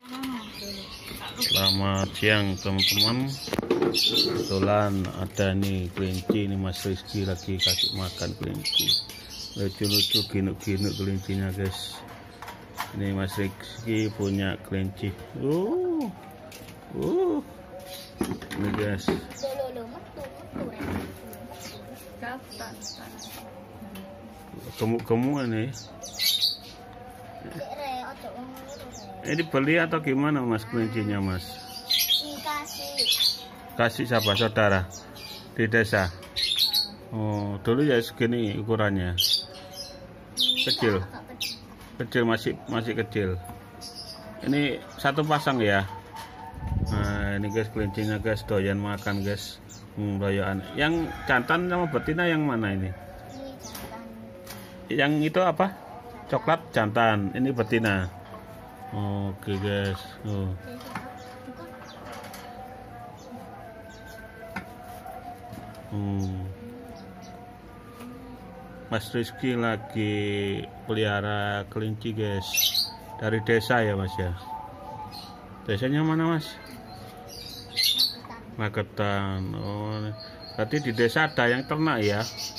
Selamat siang teman-teman. Kebetulan ada nih kelinci, ini Mas Rizky lagi kasih makan kelinci. Lucu-lucu ginuk-ginuk kelincinya guys. Ini Mas Rizky punya kelinci. Ini guys. Gemuk-gemuk ini. Ini dibeli atau gimana Mas kelincinya Mas? Kasih siapa? Saudara di desa? Oh, dulu ya segini ukurannya. Kecil. Kecil, masih kecil. Ini satu pasang ya. Nah, ini guys kelincinya guys, doyan makan guys. Doyan. Yang jantan sama betina yang mana ini? Yang itu apa? Coklat jantan, ini betina. Oke guys. Mas Rizky lagi pelihara kelinci guys, dari desa ya Mas ya. Desanya mana Mas? Magetan. Oh, berarti di desa ada yang ternak ya?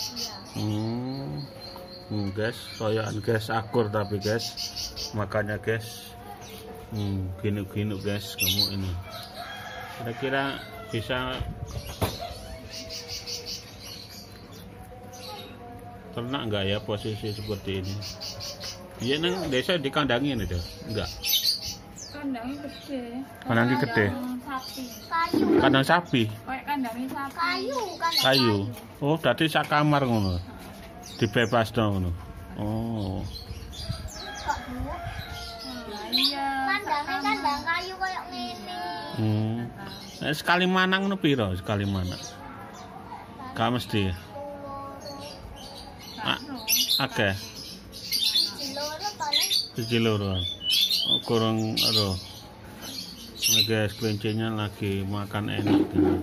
Guys, soyan guys, akur tapi guys, makanya guys, ginuk-ginuk guys, kamu ini. Kira-kira bisa ternak enggak ya posisi seperti ini? Iya neng desa dikandangin itu? Enggak. Kandangnya gede. Kandangnya gede. Kayu. Kandang sapi. Kayak kandangnya sapi. Kayu. Oh, berarti sak kamar ngono. Dibebas dong ngono. Oh. Iya. Kandang kayu kayak ngene. Sekali manang ngono piro sekali manang? Gak mesti. Oke. Siji loro. Oh, kurang aduh. Ini guys kelincinya lagi makan enak ini.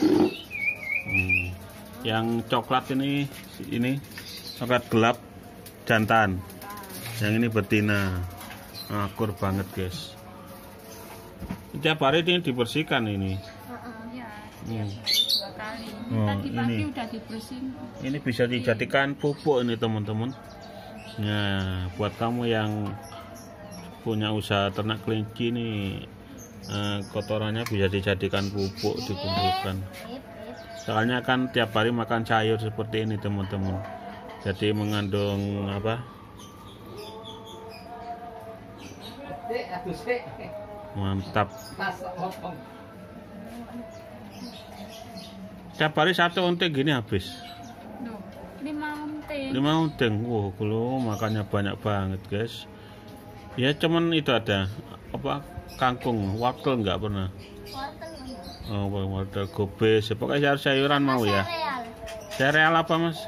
Yang coklat ini coklat gelap jantan. Yang ini betina. Akur banget guys. Tiap hari ini dibersihkan ini. Iya, 2 kali. Tadi pagi udah dibersihin. Ini bisa dijadikan pupuk ini teman-teman. Nah, buat kamu yang punya usaha ternak kelinci nih, kotorannya bisa dijadikan pupuk, dikumpulkan. Soalnya kan tiap hari makan sayur seperti ini teman-teman. Jadi mengandung apa? Mantap. Tiap hari satu unting gini habis. 5 unting. Wow, kalau makannya banyak banget guys. Ya cuman itu ada apa kangkung, wortel nggak pernah. Oh, wortel gobes. Pokoknya sayuran mau ya. Sereal apa Mas?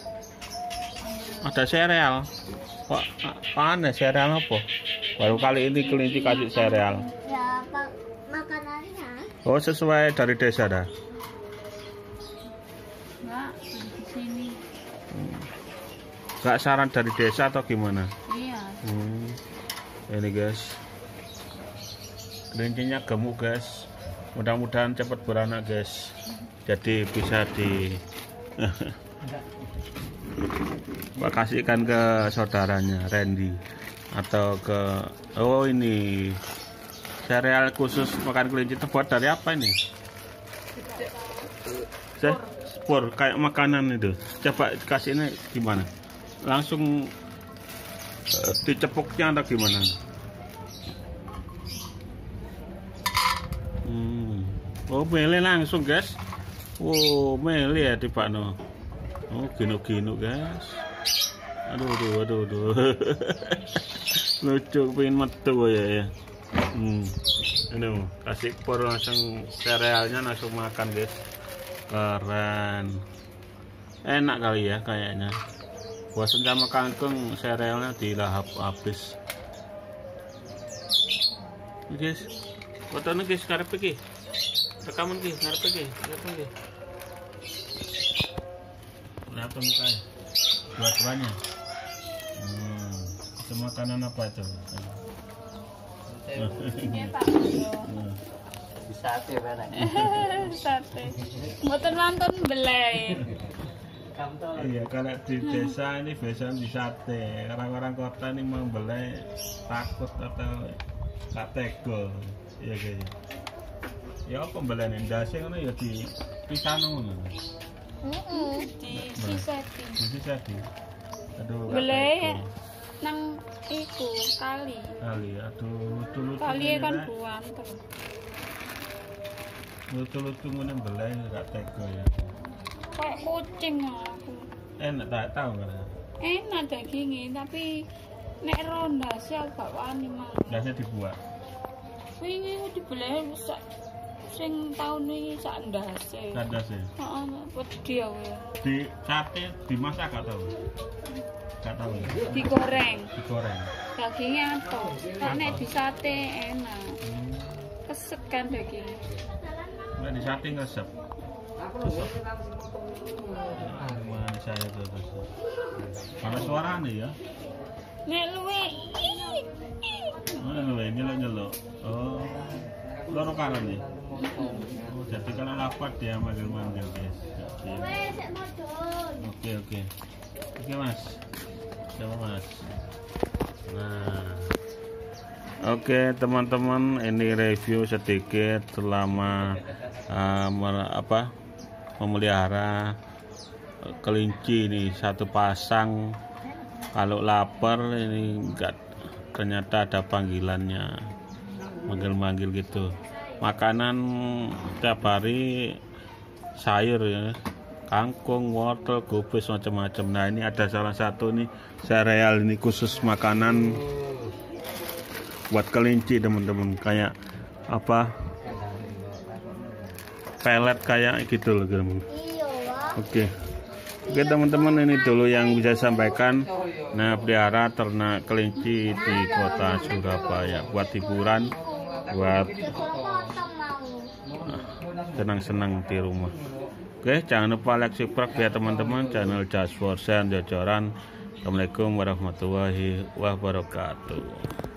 Ada sereal. Kok aneh sereal apa? Baru kali ini kelinci kasih sereal. Ya, makanannya. Oh, sesuai dari desa dah. Enggak, di sini. Gak saran dari desa atau gimana? Iya. Ini guys, kelincinya gemuk guys. Mudah-mudahan cepat beranak guys. Jadi bisa di kasihkan ke saudaranya Randy atau ke ini sereal khusus makan kelinci. Terbuat dari apa ini? Spor kayak makanan itu. Coba kasih ini gimana? Langsung dicepuknya atau gimana? Oh, mele langsung guys. Oh, mele ya tiba no. Oh, ginuk-ginuk guys. Aduh. Lucu pengen metu ya. Ini kasih por langsung serealnya langsung makan guys. Keren. Enak kali ya kayaknya. Bosan sama kangkung, serealnya dilahap habis. Guys, fotonya guys, ngarep iki. Rekaman guys, ngarep iki. Lihat mukanya. Dua-duanya. Itu makanan apa itu? Nggih Pak. Sate barang. Sate. Mboten wonten beleh. Iya, kalau di desa ini biasanya di sate. Orang-orang kota ini membeli takut atau tak tega. Iya kayaknya. Ya pembelian indase ngono ya di pisano ngono. Di sisati. Di sisati. Aduh. Beleh nang iku kali. Kali, aduh lucu-lucu. Kali kan buanten. Lucu-lucu ngono beleh gak tega ya. Kayak kucing aku. Enak tak tahu kan. Enak dagingnya tapi nek ronda sih gak wani mang. Biasanya dibuat. Wingi dibeleh sak sing taun iki sak ndase. Ndase. Heeh, wedi aku. Di sate dimasak gak tahu. Gak tahu ya. Digoreng. Digoreng. Dagingnya ato. Nek di sate enak. Kesek kan dagingnya. Nek di sate ngesep. Mana saya tuh terus. Mana suaranya ya? Nek luwe. Mana luwe nyelok-nyelok. Oh. Loro kanan nih. Oh, jadi kalau lapar dia manggil-manggil guys. Oke. Oke Mas. Coba Mas. Nah. Oke teman-teman, ini review sedikit selama memelihara kelinci ini satu pasang. Kalau lapar ini enggak, ternyata ada panggilannya, manggil-manggil gitu. Makanan tiap hari sayur ya, kangkung, wortel, gubes, macam-macam. Nah ini ada salah satu nih sereal ini khusus makanan buat kelinci teman-teman, kayak apa, pelet kayak gitu loh teman. Oke teman-teman, ini dulu yang bisa sampaikan. Nah, pelihara ternak kelinci di kota Surabaya buat hiburan, buat senang-senang di rumah. Oke, jangan lupa like, subscribe ya teman-teman channel Just for Sale Jojoran. Assalamualaikum warahmatullahi wabarakatuh.